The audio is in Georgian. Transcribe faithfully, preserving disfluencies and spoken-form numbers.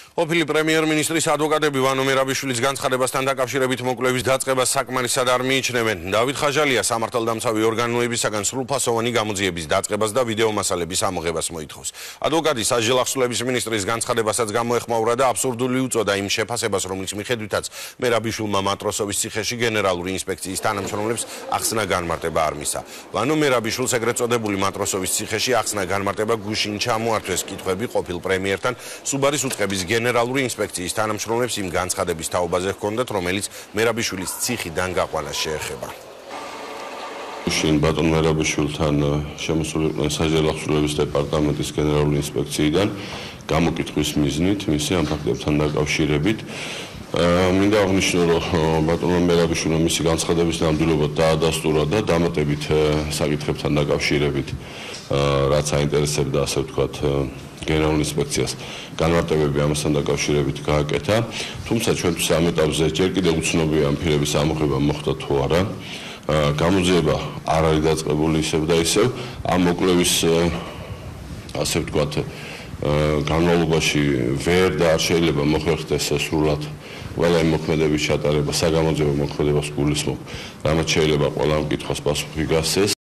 ყოფილი პრემიერმინისტრის ადვოკატები ივანე მერაბიშვილის განცხადებასთან დაკავშირებით მოკვლევის დაწყებას საკმარისად არ მიიჩნევენ. დავით ხაჟალია სამართალდამცავი ორგანოებისაგან სრულფასოვანი გამოძიების დაწყებას და ვიდეო მასალების ამოღებას მოითხოვს. ადვოკატი სასჯელახსნელების მინისტრის განცხადებასაც გამოეხმაურა და აბსურდული უწოდა იმ შეფასებას, რომლის მიხედვითაც მერაბიშვილმა მატროსოვის ციხეში გენერალური ინსპექციის თანამშრომლებს ახსნა განმარტება არ მისცა. ივანე მერაბიშვილს ეგრეთ წოდებული მატროსოვის ციხეში ახსნა განმარტება გუშინ ჩამოართვეს კითხვები ყოფილ პრემიერთან სუბარის უწყების გენერალური ინსპექციის თანამშრომლებს იმ განცხადების თაობაზე ჰქონდათ, რომელიც მერაბიშვილის ციხიდან გაყვანას შეეხება. შინ ბატონ მერაბიშვილთან შემოსული იყვნენ სასჯელახსნელების დეპარტამენტის გენერალური ინსპექციიდან გამოკითხვის მიზნით მისი ამ ფაქტებთან დაკავშირებით. მინდა აღნიშნო, რომ ბატონ მერაბიშვილმა მისი განცხადების ნამდვილობა დაადასტურა და დამატებით საკითხებთან დაკავშირებით, რაც აინტერესებდა, ასე ვთქვათ, გენერალურ ინსპექციას განმარტებები ამასთან დაკავშირებით გააკეთა, თუმცა ჩვენთვის ამ ეტაპზე ჯერ კიდევ უცნობია ამ ფილების ამოღება მოხდა თუ არა. გამოძიება არ არის დაწყებული ისევ და ისევ ამ მოკვლევის, ასე ვთქვათ, განმავლობაში ვერ და არ შეიძლება მოხერხდეს სრულად ყველა იმ მოქმედების ჩატარება, საგამოძიებო მოქმედებას გულისხმობ, რამაც შეიძლება ყველა ამ კითხვას პასუხი გასცეს.